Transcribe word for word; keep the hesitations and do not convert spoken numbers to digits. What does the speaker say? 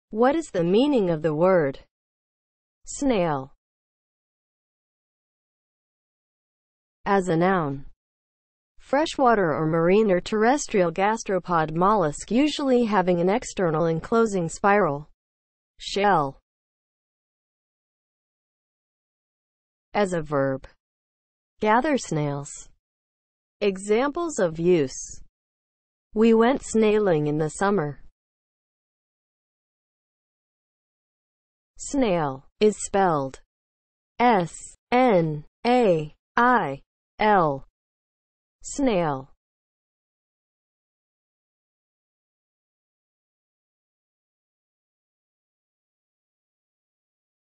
What is the meaning of the word snail as a noun? Freshwater or marine or terrestrial gastropod mollusk, usually having an external enclosing spiral shell. As a verb, gather snails. Examples of use: we went snailing in the summer. Snail is spelled S N A I L. Snail.